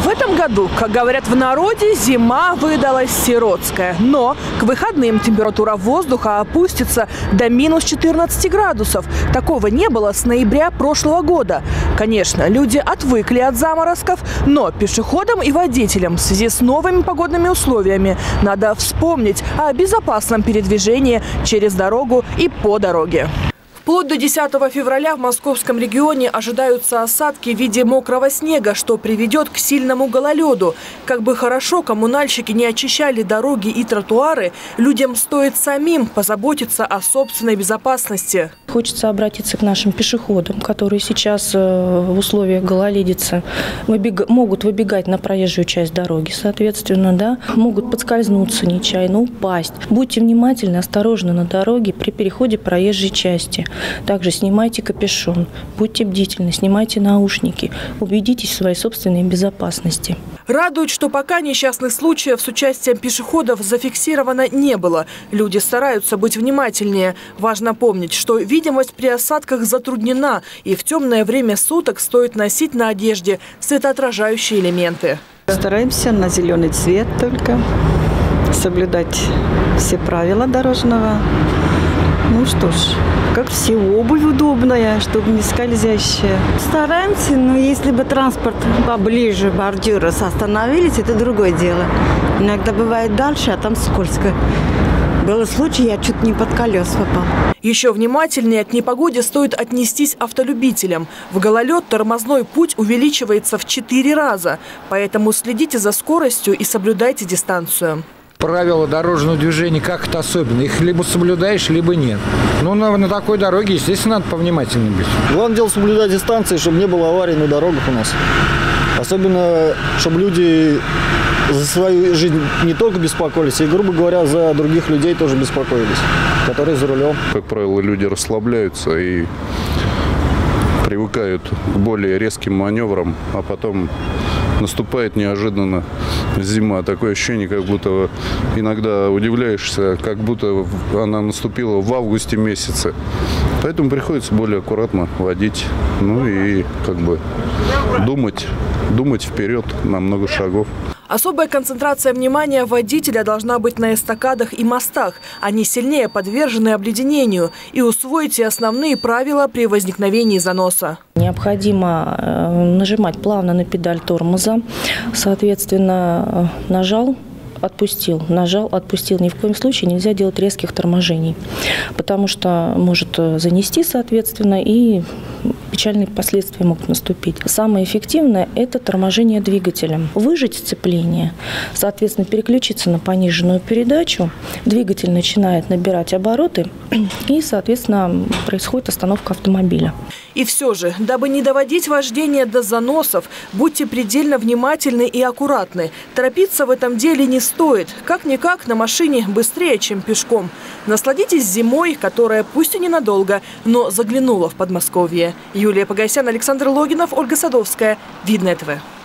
В этом году, как говорят в народе, зима выдалась сиротская. Но к выходным температура воздуха опустится до минус 14 градусов. Такого не было с ноября прошлого года. Конечно, люди отвыкли от заморозков, но пешеходам и водителям в связи с новыми погодными условиями надо вспомнить о безопасном передвижении через дорогу и по дороге. Вплоть до 10 февраля в московском регионе ожидаются осадки в виде мокрого снега, что приведет к сильному гололеду. Как бы хорошо коммунальщики не очищали дороги и тротуары, людям стоит самим позаботиться о собственной безопасности. Хочется обратиться к нашим пешеходам, которые сейчас в условиях гололедицы могут выбегать на проезжую часть дороги, соответственно, да, могут подскользнуться нечаянно, упасть. Будьте внимательны, осторожны на дороге при переходе проезжей части. Также снимайте капюшон, будьте бдительны, снимайте наушники, убедитесь в своей собственной безопасности. Радует, что пока несчастных случаев с участием пешеходов зафиксировано не было. Люди стараются быть внимательнее. Важно помнить, что видимость при осадках затруднена, и в темное время суток стоит носить на одежде светоотражающие элементы. Стараемся на зеленый цвет только, соблюдать все правила дорожного. Ну что ж, как все, обувь удобная, чтобы не скользящая. Стараемся, но если бы транспорт поближе бордюра остановились, это другое дело. Иногда бывает дальше, а там скользко. Был случай, я чуть не под колес попал. Еще внимательнее к непогоде стоит отнестись автолюбителям. В гололед тормозной путь увеличивается в 4 раза, поэтому следите за скоростью и соблюдайте дистанцию. Правила дорожного движения как-то особенно. Их либо соблюдаешь, либо нет. Ну, на такой дороге, естественно, надо повнимательнее быть. Главное дело соблюдать дистанции, чтобы не было аварий на дорогах у нас. Особенно, чтобы люди за свою жизнь не только беспокоились, и, грубо говоря, за других людей тоже беспокоились, которые за рулем. Как правило, люди расслабляются и привыкают к более резким маневрам, а потом наступает неожиданно зима. Такое ощущение, как будто иногда удивляешься, как будто она наступила в августе месяце. Поэтому приходится более аккуратно водить, ну и как бы думать вперед на много шагов. Особая концентрация внимания водителя должна быть на эстакадах и мостах. Они сильнее подвержены обледенению. И усвоите основные правила при возникновении заноса. Необходимо нажимать плавно на педаль тормоза. Соответственно, нажал, отпустил, нажал, отпустил. Ни в коем случае нельзя делать резких торможений, потому что может занести, соответственно, и печальные последствия могут наступить. Самое эффективное – это торможение двигателем. Выжать сцепление, соответственно, переключиться на пониженную передачу. Двигатель начинает набирать обороты и, соответственно, происходит остановка автомобиля. И все же, дабы не доводить вождение до заносов, будьте предельно внимательны и аккуратны. Торопиться в этом деле не стоит. Как-никак на машине быстрее, чем пешком. Насладитесь зимой, которая пусть и ненадолго, но заглянула в Подмосковье. Юлия Погосян, Александр Логинов, Ольга Садовская. Видное ТВ.